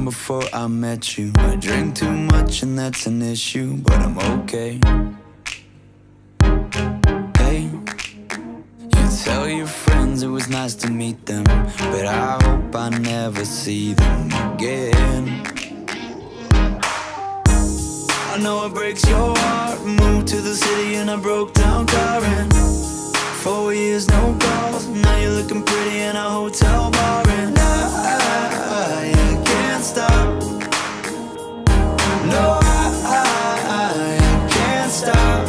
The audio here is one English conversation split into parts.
fine before I met you. I drink too much and that's an issue, but I'm okay. Hey, you tell your friends it was nice to meet them, but I hope I never see them again. I know it breaks your heart. Moved to the city and I broke down crying. 4 years, no calls. Now you're looking pretty in a hotel bar, and I can't stop. No, I can't stop.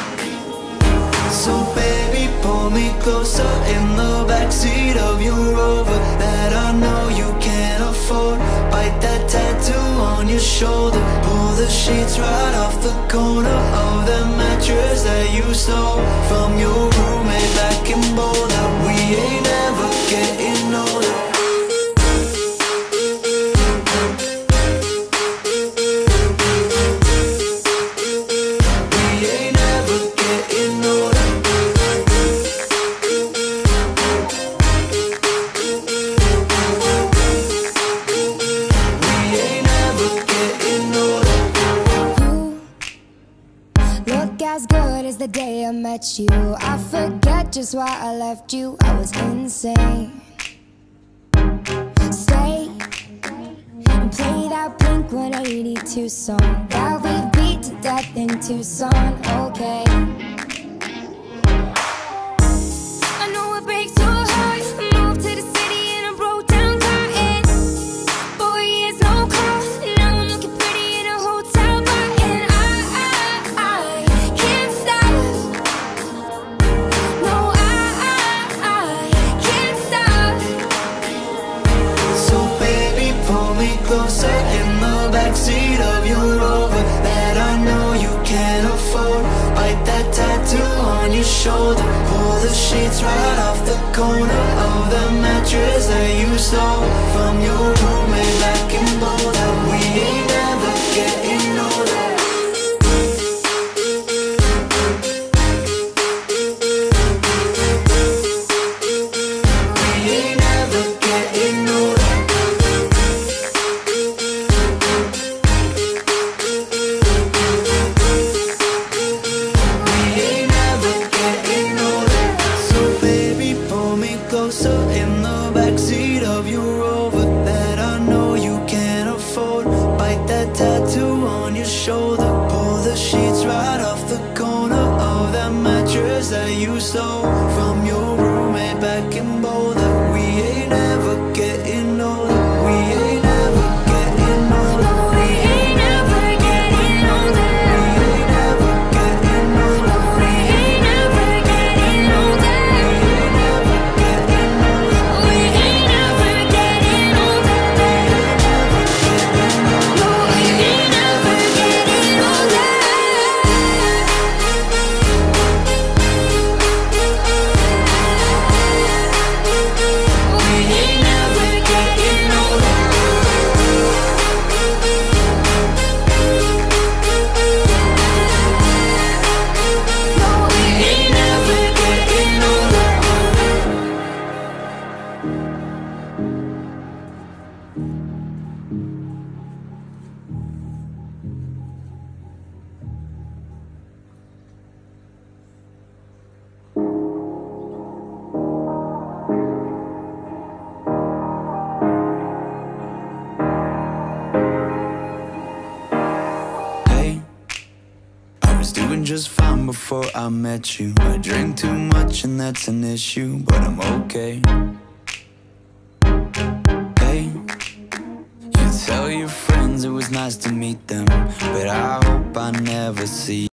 So baby, pull me closer in the backseat of your Rover that I know you can't afford. Bite that tattoo on your shoulder. Pull the sheets right off the corner of that mattress that you stole from your roommate back in Boulder. We ain't ever getting older. As good as the day I met you. I forget just why I left you. I was insane. Stay and play that Blink-182 song that we beat to death in Tucson. Okay, I know it breaks your heart. Moved to the city and I broke down crying. 4 years, no call. Now I'm looking pretty in a hotel bar, and I can't stop. No, I can't stop. So baby, pull me closer in the backseat of your Rover that I know you can't afford. Bite that tattoo on your shoulder. Pull the sheets right off the corner of the mattress that you stole from your roommate back in Boulder. We ain't never getting older. We ain't never getting older. Closer in the backseat of your Rover that I know you can't afford. Bite that tattoo on your shoulder. Pull the sheets right off the corner of that mattress that you stole from your roommate back in Boulder. We ain't ever getting older. We ain't ever getting older. We ain't never getting older. We ain't ever getting older. We ain't never getting older. We ain't never getting older. No, we ain't never getting older. We ain't never getting older. No, we ain't never getting older. Hey, I was doing just fine before I met you. I drink too much and that's an issue, but I'm okay. Hey, you tell your friends it was nice to meet them, but I hope I never see